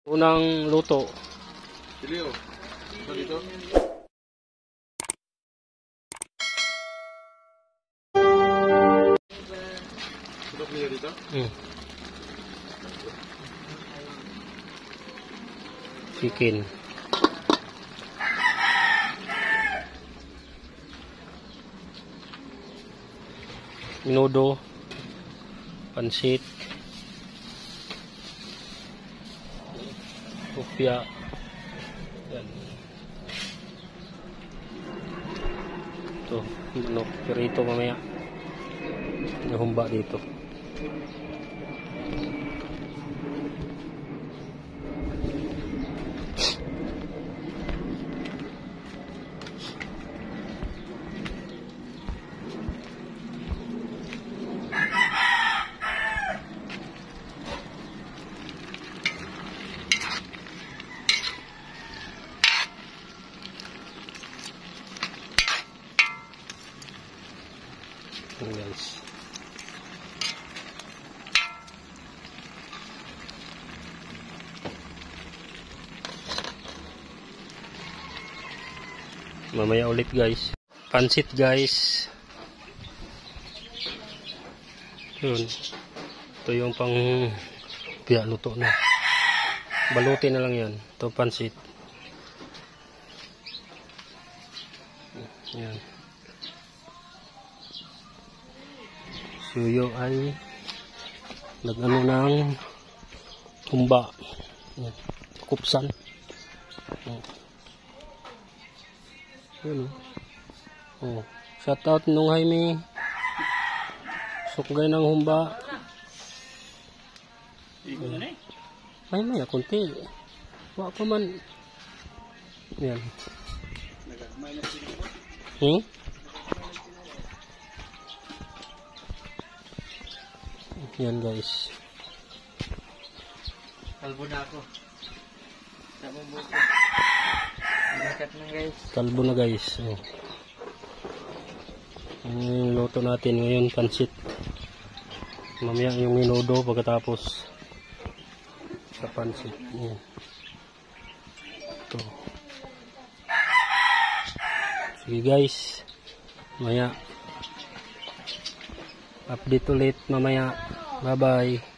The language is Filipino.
Unang luto. Silio. Ito dito. Ito niya dito? Chicken. Minudo. Pansit. Lupia. Yan. Ito, manok. Pirito mamaya. Nahumba dito. Guys, mamaya ulit guys. Pansit guys. Yun, ito yung pang piya luto na. Balutin na lang yan. Ito pansit. Yan. Suyo ay nag-ano ng humba. Kupsan. Yun. Oh. Shout out nung Jaime. Sukgay ng humba. Ay may kunti. Wa pa man. Yan. Yan guys. Kalbo na ako. Sama buko. Nakat na guys. Kalbo na guys. Oh. Yung luto natin ngayon, pansit. Mamaya yung minudo pagkatapos sa pansit. Yan. Ito. Sige guys. Mamaya update ulit mamaya. Bye bye.